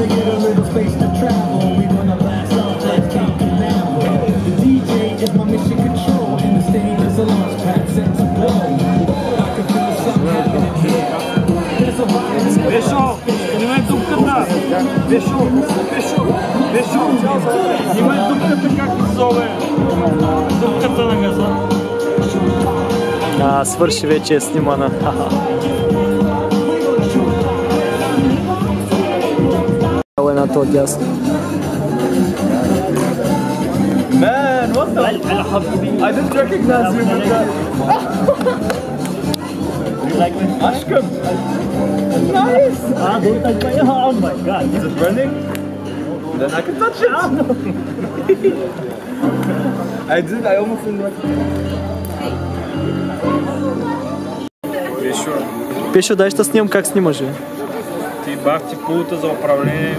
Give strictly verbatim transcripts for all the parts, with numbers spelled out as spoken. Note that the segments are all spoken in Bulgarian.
to get a little space to travel. We wanna blast off that Captain Marvel. The D J is my mission control, and the stage is a launch pad set to blow. I can feel something happening here. There's a vibe. Бешо, снимай дупката! Бешо, Бешо, Бешо! Снимай дупката как се зове! Дупката на газа. А, свърши вече е снимана. Е на то дясно. Man, what the? I didn't recognize you with that. You like me? Ashkum! Nice! Ah, don't touch my hair. Oh my god. Is it burning? Then I can touch it! I did, I almost didn't recognize it. Бешо. Бешо, дай ще снимам как снимаш, бе. Ти бах ти пулта за управление.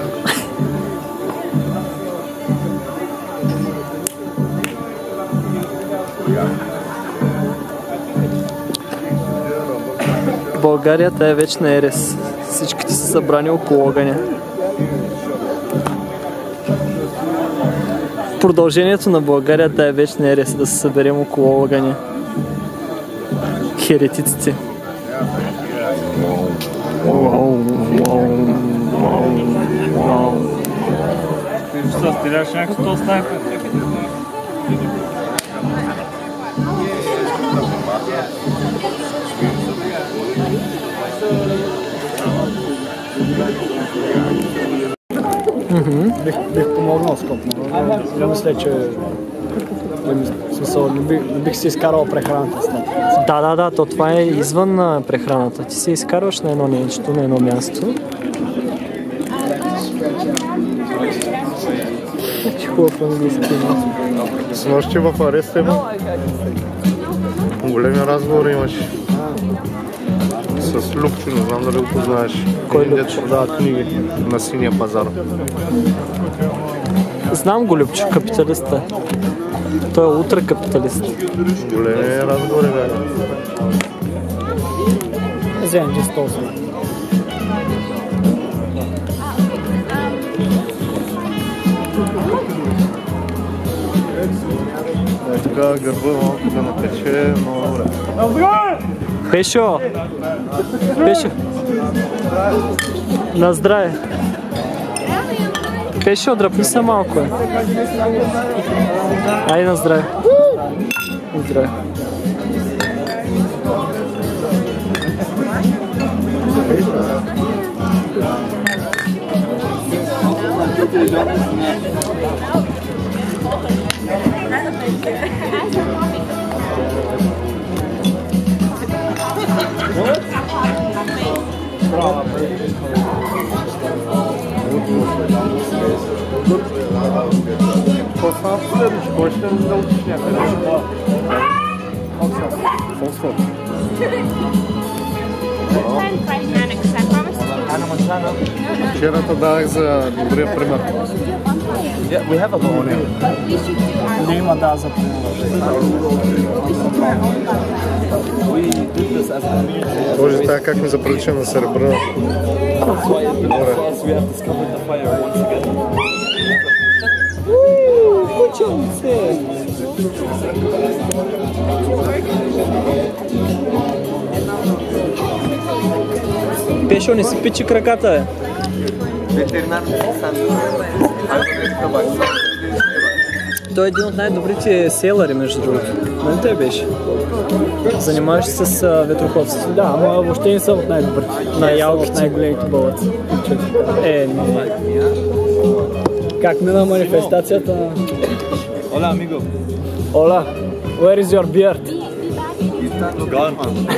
В България тая е вечна ерес. Всичките са събрани около огъня. Продължението на България тая е вечна ерес, да се съберем около огъня. Херетиците. Ти що, стреляш някакво то снайпер? Бих, бих помогнал с копна. Я мисля, че в смисъл, не, бих, не бих си изкарал прехраната. Да, да, да, то това е извън а, прехраната. Ти се изкарваш на едно нещо, на едно място. Хубав английски. С нощи в ареста има. Големи разговори имаш. С Любчо, не знам дали го знаеш. Кой Дет Любчо? продават книги на синия пазар. Знам го, Любчо, капиталиста. Той е ултракапиталист. Големи разговори бяха. Вземем ти сто си. Е, така гърба малко да напече, много добре. Пешо! Пешо! На здраве! Пешо, дръпни се малко е. Айде на здраве! На здраве! Какво последно? Кой ще да учиш някъде? Фосфор. Вчера те дадах за добрия пример. Не има да за Боже, така как ми заприлича на сребра. Пешо, не си пичи краката, е. Той е един от най-добрите селъри, между другото. Нали той беше? Занимаваш се с а, ветроходство. Да, ама въобще не са от най-добрите. Най-ялките. Най-големите бълъци. Е, не. Как мина манифестацията на... Hola, amigo. Ола, where is your beard? Gone.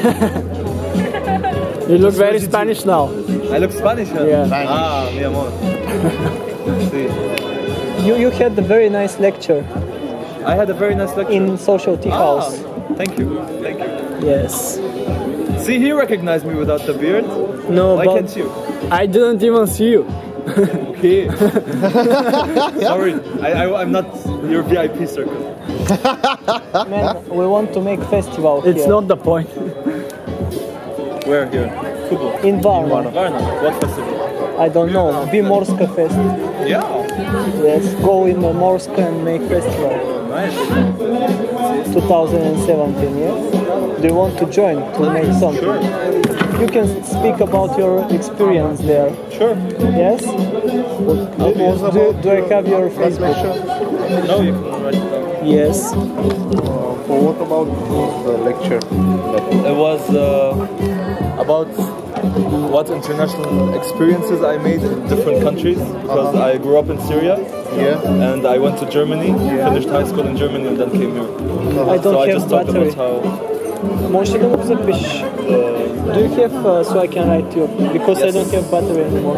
You look very Spanish now. I look Spanish, huh? Yeah. Ah, mi amor. Sí. You, you had a very nice lecture I had a very nice lecture. in Social Tea Ah, House. thank you, thank you. Yes. See, he recognized me without the beard. No, Why but can't you? I didn't even see you. Okay. Sorry, I, I, I'm not your V I P circle. man, we want to make festival It's here. not the point. Where here? Kubo. In Varna. Varna. What festival? I don't know, Bimorska Fest. Yeah. Yes, go in Morska and make festival. Nice. twenty seventeen, yes? Do you want to join to make something? Sure. You can speak about your experience there. Sure. Yes? Do, do, do I have your Facebook? No, you can write it down. Yes. Uh, for what about the lecture? It was uh, about what international experiences I made in different countries, because uh-huh. I grew up in Syria. Yeah. And I went to Germany, yeah. finished high school in Germany, and then came here. Uh-huh. I don't so have I just talked battery. about how. Може да го запишеш? Do you have uh, so I can write you? Because yes. I don't have battery anymore.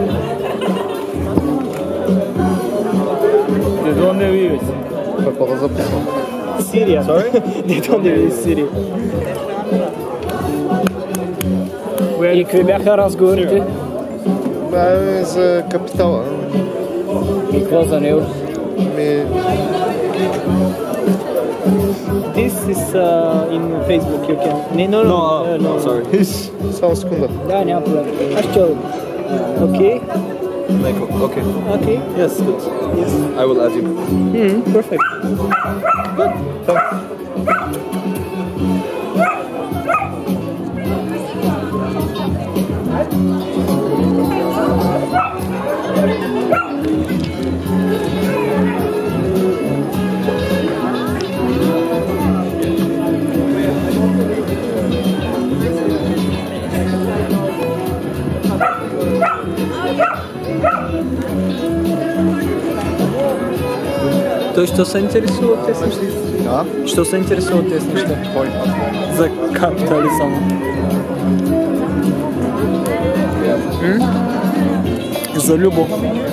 They don't live in Какво да записвам? Syria. Sorry? They don't live in Syria. И какви бяха разговорите? Бе, за капитала. И какво за него? Ми... This is uh, in Facebook, you can... No, no, no, No, no, no. sorry. Само секунда. Да, няма проблем. Аз ще... Okay? Okay. Okay. Yes, good. Yes. I will add you. Mm, perfect. Good. Thanks. Той що се интересува от тези неща? Да? Що се интересува от тези неща? Кой? За капитализъм. М? За любов.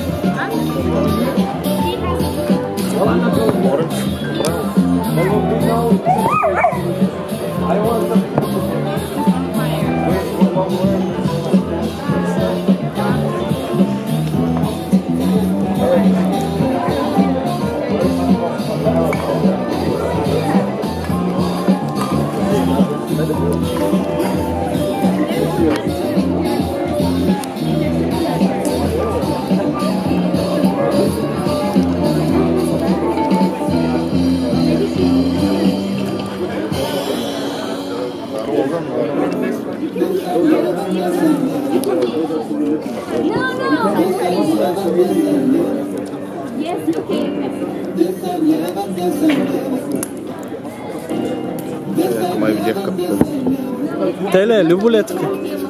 Ето май видях капитал. Теле, люболетка.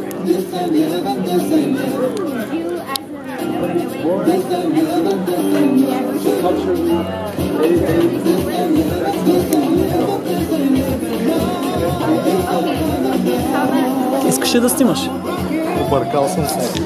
Искаш ли да снимаш? Объркал съм се.